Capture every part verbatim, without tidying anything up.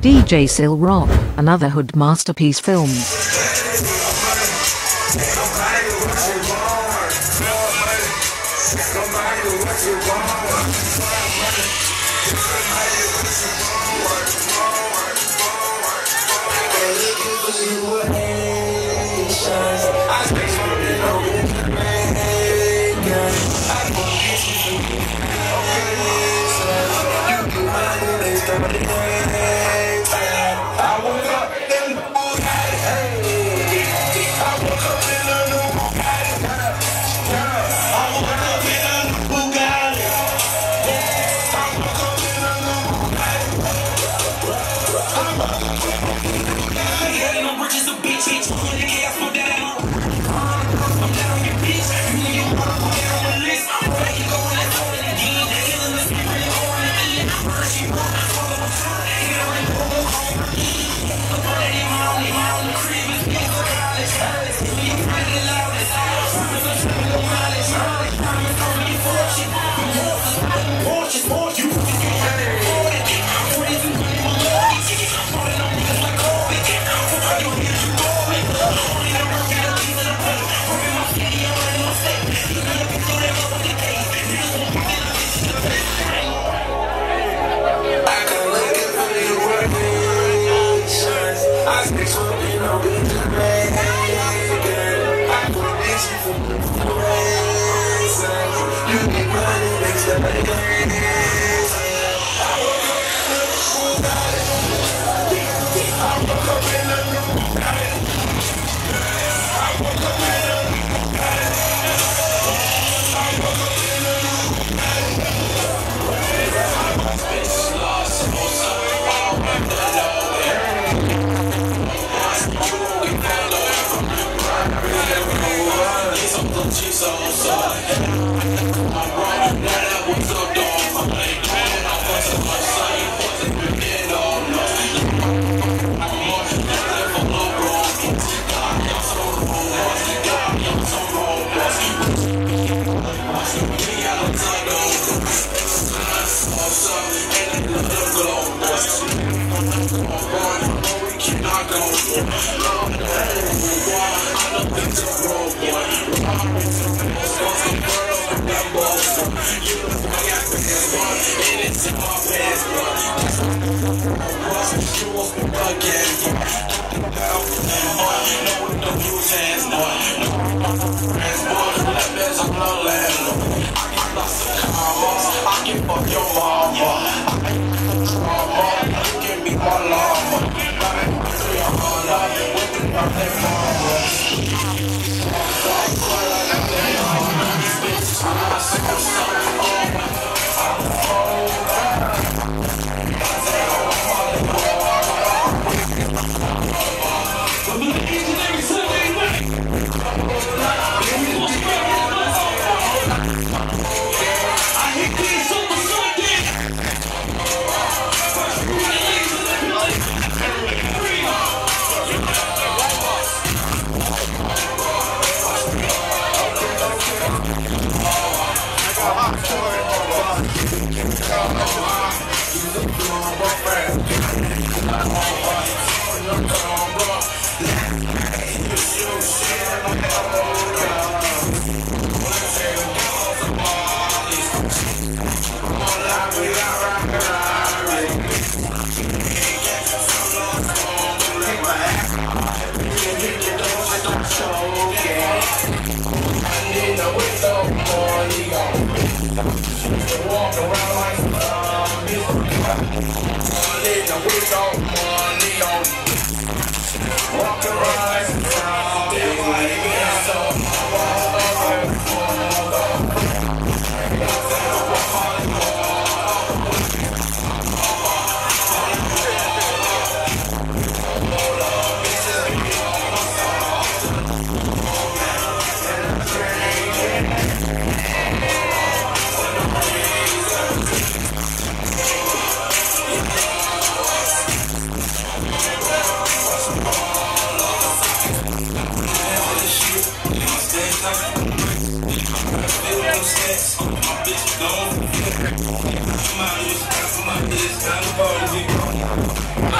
D J Sil Rock, another Hood Masterpiece film.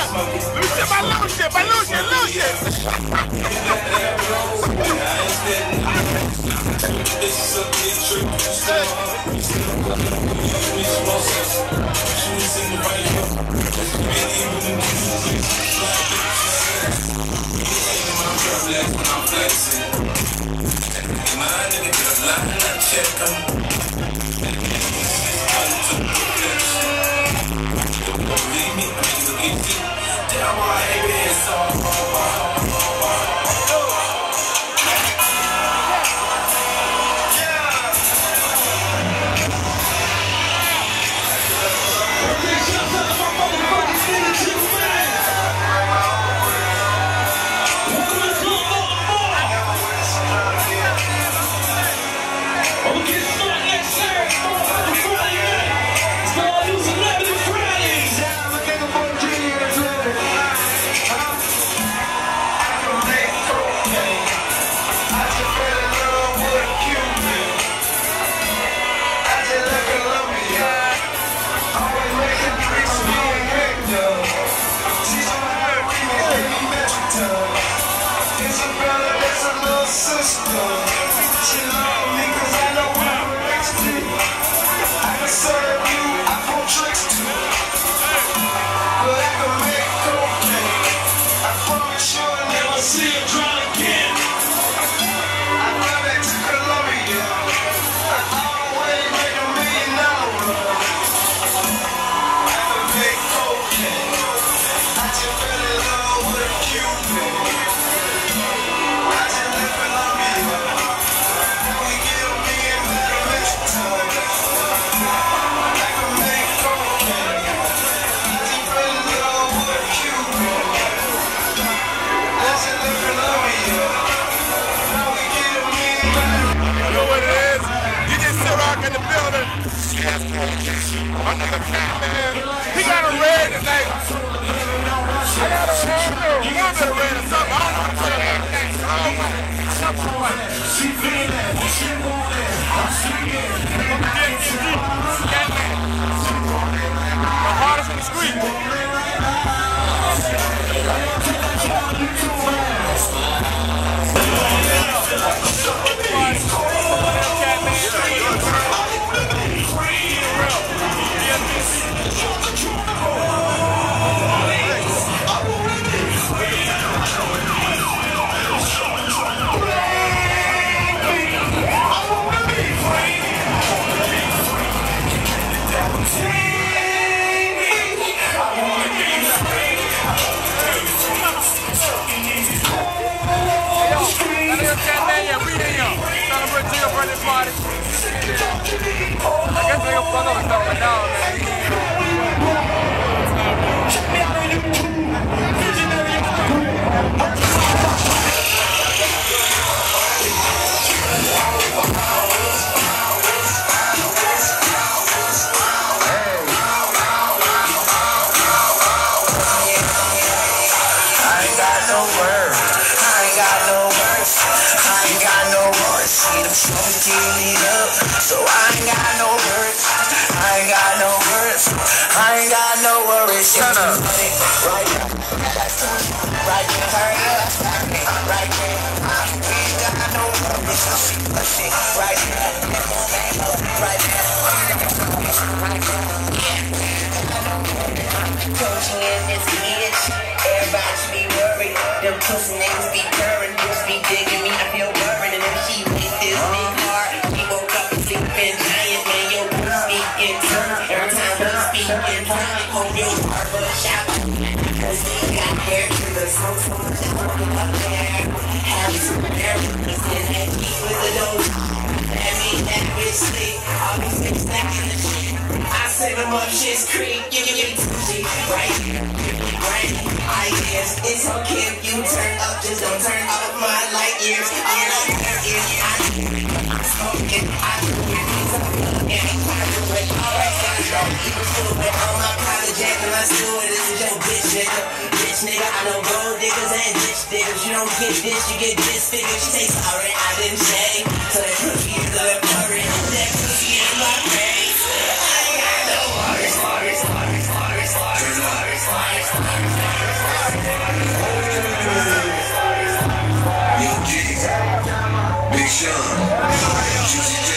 Lucian, my Lucian, my Lucian, Lucian. He got a red tonight. I got a red, a little bit of red or something. I don't know what she feel that, she want it, she get it. The hardest in the street. Party. I guess they gonna fuck up and stuff like that, So I ain't got no words, I ain't got no words, I ain't got no worries. Shut up. Right there, right there, hurry up, right there. We ain't got no worries, right there, right there. Coaching in this bitch, everybody should be worried. Them pussy niggas be purring, bitch be digging me, I feel worried. And if she make this big hard, she woke up and sleeping giant, man, your booty speaking tongue. Every time we speak in tongue, hold your heart for a shout. Cause we got hair to the smoke, so much I'm looking up there. Have some hair, cause then that keep with the dough. That mean that bitch sleep, all these bitches stacking the shit. I set them up, shit's creep, give me two G. Right here, right here, I guess it's okay if you turn up, just don't turn off my light years. All I care is I I'm smoking, I do it, it's up, and I do it. Alright, so I don't even feel it on my college jack, and I still it, this is your bitch nigga. Bitch nigga, I know gold diggers and ditch diggers. You don't get this, you get disfigured. She say sorry, I didn't say. So that cookie is a curry, that cookie in my face. I ain't got no worries, worries, worries, worries, worries, worries, worries, worries. Young G, Big Sean, Juicy J.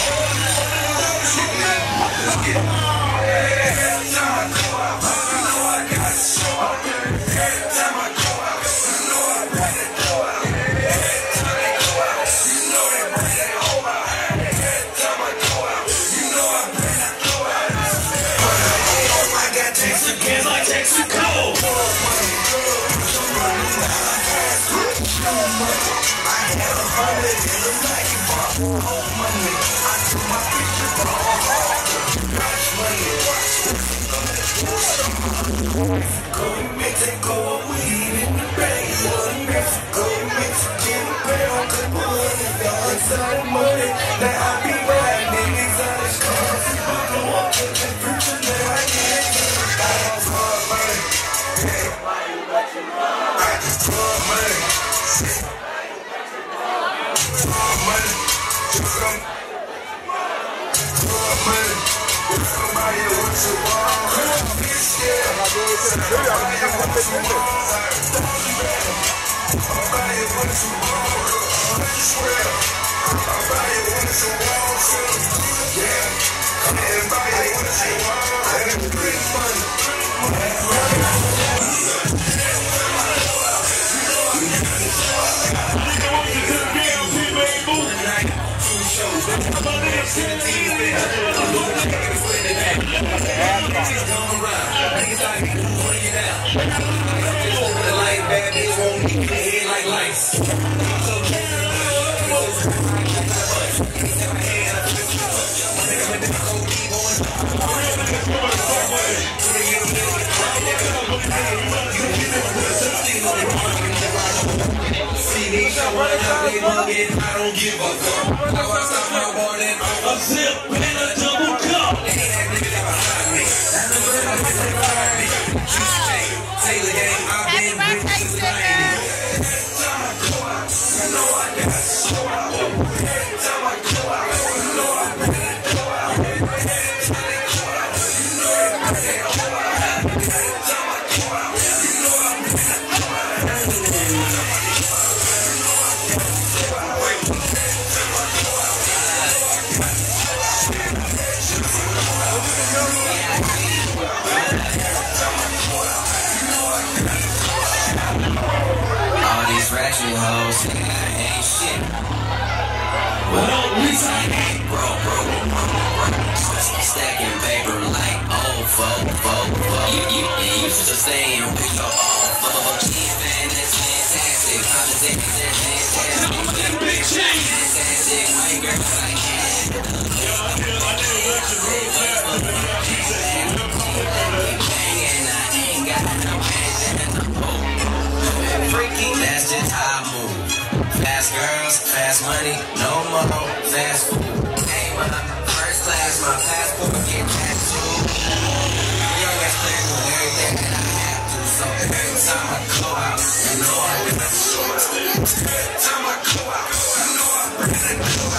Let's get it. Every time I go out, you know I got to show up. Every time I go out, you know I bring it go out. Every time they go out, you know they bring it home out. Every time I go out, you know I bring it go out. I got Texicans like Texaco. I had a hundred in the night bar. Old money, I took my picture for all hard. Watch money, watch Mexico, Mexico, weed in the bag. Mexico, Mexican, pound, couple hundred dollars out of money. Now I be riding niggas out of cars. I don't want to get preaching, now I get it. I was hard money. I just hard money. Hard money. Just come. Hard money. Somebody what you want. Bitch, yeah. Somebody what you want. Somebody what you want. I swear. Somebody what you want. Yeah. Everybody what you want. I got the big money. I don't give a fuck. I want to stop my bar and a zip and a double cup. Ain't that nigga that behind me. That nigga that behind me. Juicy J, Taylor Gang, I've been with you since the nineties. Every time I go out, you know I got to show out. Every time I go out, you know I better go out. Every time they go out, you know they better go out. Every time I go out, you know I better go out. All these ratchet hoes, ain't shit. Well, at least I ain't broke, broke, broke. Stacking paper like old folk, folk, folk. You, you, you used to staying with your old folk. She's man, that's fantastic. I'm just saying that's fantastic. Big change. Fantastic, my girl, I can't. Freaky, that's just how I move. Fast girls, fast money, no more fast food. Hey, my first class, my passport get tattooed. Young ass playing with everything that I have to. So every time I go out, you know I got to show out. Every time I go out, you know I bring it.